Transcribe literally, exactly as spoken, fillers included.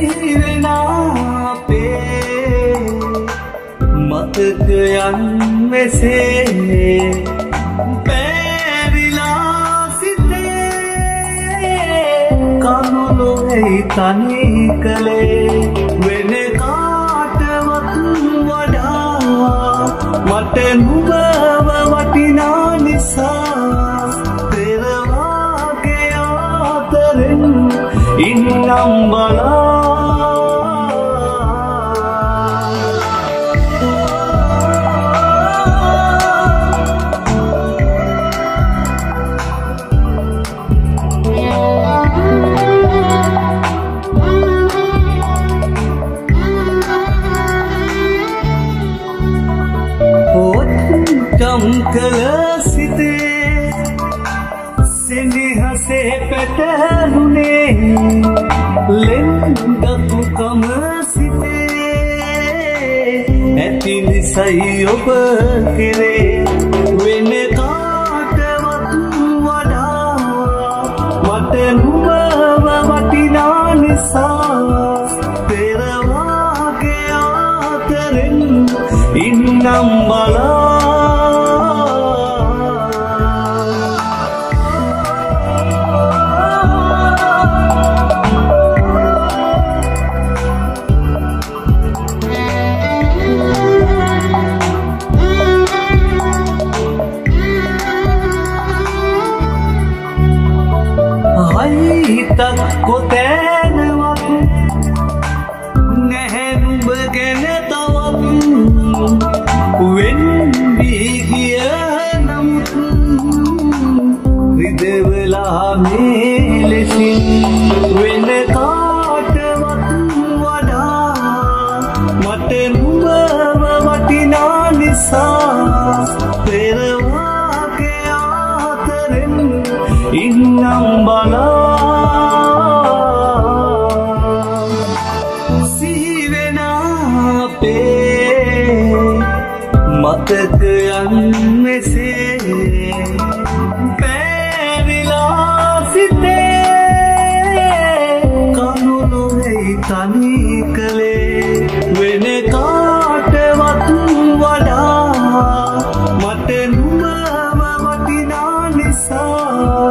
සිහිවෙන අපේ මතකයන් මෙසේ පැරිලා සිතේ කනුලොවෙයි තනි කළේ වෙන කාටවත් වඩා මට නුඹව වටිනා නිසා තෙරවාගේ ආදරෙන් ඉන්නම් බලා කල සිතේ සෙනෙහසේ පැටළුනේ ලෙන්ගතුකම සිතේ ඇති නිසයි ඔබ කෙරේ වෙන කාටවත් වඩා මට නුඹව වටිනා නිසා පෙරවාගේ ආදරෙන් ඉන්නම් බලා හිතක් කොතැනවත් නැහැ නුඹ ගැන තවත් වෙන් වී ගිය නමුත් රිදවලා මේ ලෙසින් වෙන කාටවත් වඩා මට නුඹව වටිනා නිසා පෙරවාගේ ආදරෙන් ඉන්නම් බලා මතකයන් මෙසේ පැරිලා සිතේ කනුලොවෙයි තනි කළේ වෙන කාටවත් වඩා මට නුඹව වටිනා නිසා